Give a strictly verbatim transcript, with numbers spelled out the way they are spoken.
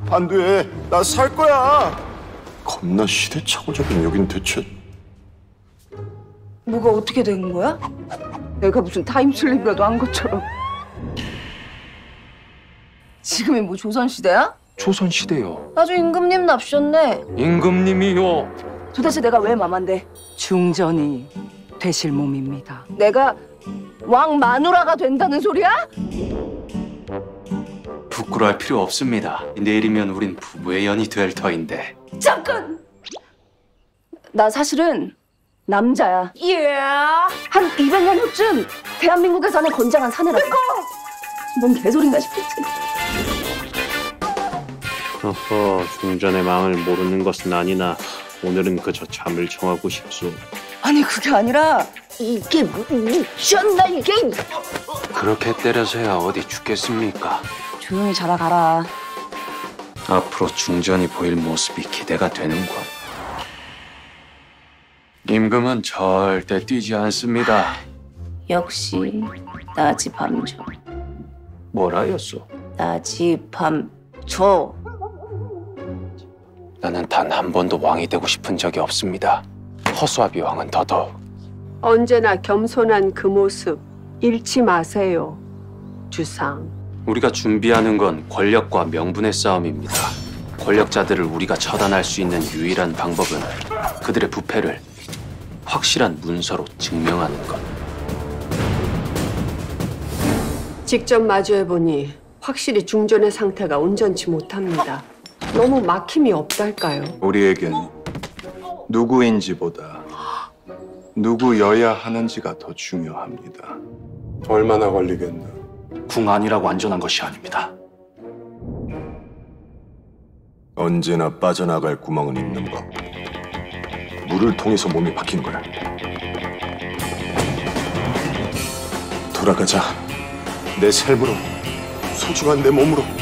안 돼. 나 살 거야. 겁나 시대착오적인 여긴 대체. 뭐가 어떻게 된 거야? 내가 무슨 타임슬립이라도 한 것처럼. 지금이 뭐 조선시대야? 조선시대요. 아주 임금님 납셨네. 임금님이요. 도대체 내가 왜 마만데? 중전이 되실 몸입니다. 내가 왕 마누라가 된다는 소리야? 부끄러워할 필요 없습니다. 내일이면 우린 부부의 연이 될 터인데. 잠깐! 나 사실은 남자야. 예. 한 이백 년 후쯤 대한민국에 사는 건장한 사내라. 뭔 개소린가 싶겠지. 어허, 중전의 마음을 모르는 것은 아니나 오늘은 그저 잠을 청하고 싶소. 아니 그게 아니라 이게 미쳤나 이게. 그렇게 때려서야 어디 죽겠습니까? 조용히 자다 가라. 앞으로 중전이 보일 모습이 기대가 되는군. 임금은 절대 뛰지 않습니다. 역시 나지밤조. 뭐라였소? 나지밤조. 나는 단 한 번도 왕이 되고 싶은 적이 없습니다. 허수아비 왕은 더더욱. 언제나 겸손한 그 모습 잃지 마세요, 주상. 우리가 준비하는 건 권력과 명분의 싸움입니다. 권력자들을 우리가 처단할 수 있는 유일한 방법은 그들의 부패를 확실한 문서로 증명하는 것. 직접 마주해보니 확실히 중전의 상태가 온전치 못합니다. 너무 막힘이 없달까요? 우리에겐 누구인지보다 누구여야 하는지가 더 중요합니다. 얼마나 걸리겠나? 궁 안이라고 안전한 것이 아닙니다. 언제나 빠져나갈 구멍은 있는 법. 물을 통해서 몸이 박힌 거야. 돌아가자. 내 삶으로, 소중한 내 몸으로.